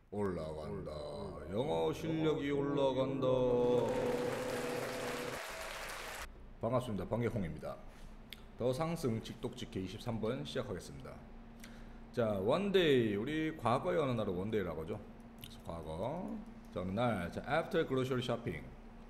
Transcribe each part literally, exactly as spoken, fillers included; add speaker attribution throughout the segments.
Speaker 1: 올라간다. 영어 실력이 올라간다. 반갑습니다. 방개콩입니다. 더 상승 직독직해 이십삼 번 시작하겠습니다. 자, 원데이. 우리 과거의 어느 날을 원데이라고 하죠. 그래서 과거. 자, 어느 날. 자, after grocery shopping.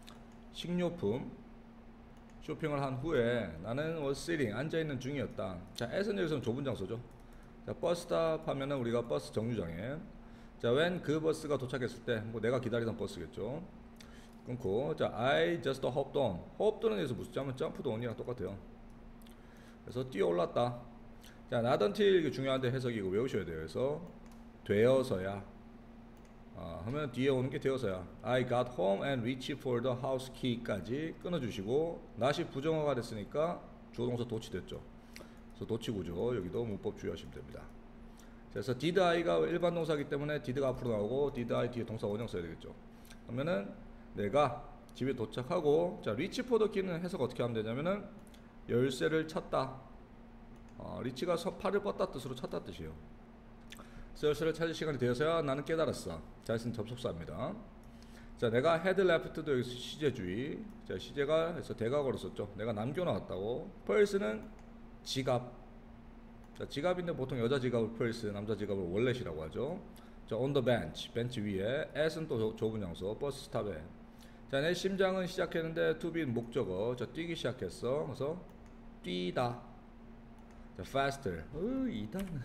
Speaker 1: 식료품 쇼핑을 한 후에 나는 was sitting. 앉아있는 중이었다. 자, as는 여기서는 좁은 장소죠. 자, 버스 스탑 하면은 우리가 버스 정류장에. 자, when 그 버스가 도착했을 때, 뭐 내가 기다리던 버스겠죠. 끊고, 자, I just hopped on. hopped on은 여기서 무슨 점은 jumped on이랑 똑같아요. 그래서 뛰어 올랐다. 자, not until 이게 중요한데 해석이 이거 외우셔야 돼요. 그래서 되어서야. 아, 하면 뒤에 오는 게 되어서야. I got home and reached for the house key까지 끊어주시고, not이 부정어가 됐으니까 주어 동사 도치됐죠. 그래서 도치구조. 여기도 문법 주의하시면 됩니다. 그래서 did I가 일반 동사이기 때문에 did가 앞으로 나오고 did I 뒤에 동사 원형 써야 되겠죠. 그러면은 내가 집에 도착하고, 자, reach for the key는 해석 어떻게 하면 되냐면은 열쇠를 찾다. 어, 리치가 팔을 뻗다 뜻으로 찾다 뜻이에요. 그래서 열쇠를 찾을 시간이 되어서야 나는 깨달았어. 잘 쓴 접속사입니다. 자, 내가 had left도 여기서 시제주의. 자, 시제가 해서 대각으로 썼죠. 내가 남겨놓았다고. purse는 지갑. 자, 지갑인데 보통 여자 지갑을 purse, 남자 지갑을 월렛이라고 하죠. 자, on the bench, 벤치 위에. at은 또 좁은 장소, 버스 스탑에. 자, 내 심장은 시작했는데 to be 목적어. 자, 뛰기 시작했어. 그래서 뛰다. 자, faster. 어, 이다는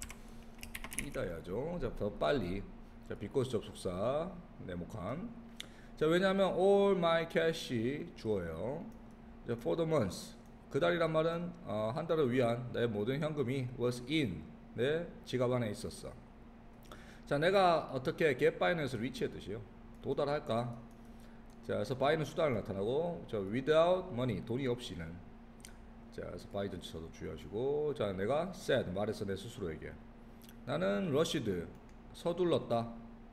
Speaker 1: 뛰다 해야죠. 자, 더 빨리. 자, because 접속사 네모칸. 자, 왜냐하면 all my cash 주어예요. 자, for the months. 그 달이란 말은 어, 한 달을 위한 내 모든 현금이 was in 내 지갑 안에 있었어. 자, 내가 어떻게 get by에서 reach의 뜻이요. 도달할까? 자, 그래서 by는 수단을 나타나고, 자, without money 돈이 없이는. 자, 그래서 by 전치사도 주의하시고, 자, 내가 said 말해서 내 스스로에게 나는 rushed 서둘렀다.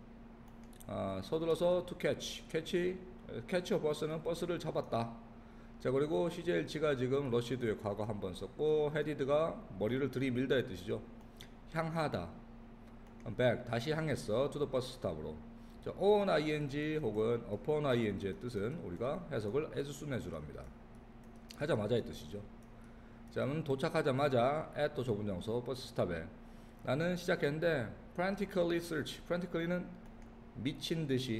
Speaker 1: 아, 서둘러서 to catch catch catch a bus는 버스를 잡았다. 자, 그리고 시제일치가 지금 러시드의 과거 한번 썼고, 헤디드가 머리를 들이밀다의 뜻이죠. 향하다. back 다시 향했어. to the bus stop으로. 자, on ing 혹은 upon ing의 뜻은 우리가 해석을 as soon as로 합니다. 하자마자의 뜻이죠. 자, 그럼 도착하자마자 at 또 좁은 장소 버스 스탑에 나는 시작했는데 frantically search. frantically는 미친 듯이.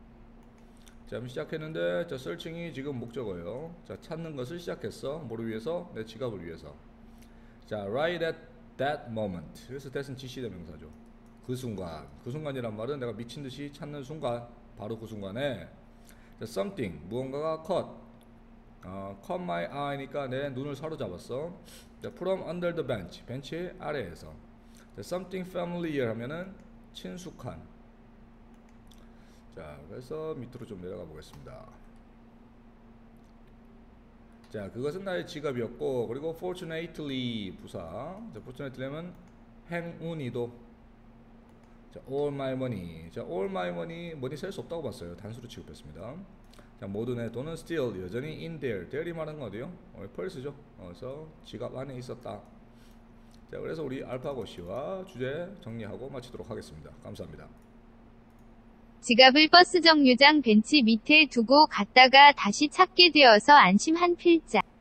Speaker 1: 자, 시작했는데, 자, searching이 지금 목적어예요. 자, 찾는 것을 시작했어. 뭐를 위해서? 내 지갑을 위해서. 자, right at that moment. 그래서 that은 지시대명사죠. 그 순간. 그 순간이란 말은 내가 미친 듯이 찾는 순간. 바로 그 순간에. 자, something. 무언가가 caught. 어, caught my eye니까 내 눈을 사로잡았어. 자, from under the bench. 벤치 아래에서. 자, something familiar 하면은 친숙한. 자, 그래서 밑으로 좀 내려가 보겠습니다. 자, 그것은 나의 지갑이었고, 그리고 fortunately 부사. 자, fortunately는 행운이도. 자, all my money. 자, all my money money 셀 수 없다고 봤어요. 단수로 취급했습니다. 자, 모든 내 돈은 still 여전히 in there. there이 말하는 건 어디요? 어, purse죠. 그래서 지갑 안에 있었다. 자, 그래서 우리 알파고시와 주제 정리하고 마치도록 하겠습니다. 감사합니다.
Speaker 2: 지갑을 버스 정류장 벤치 밑에 두고 갔다가 다시 찾게 되어서 안심한 필자.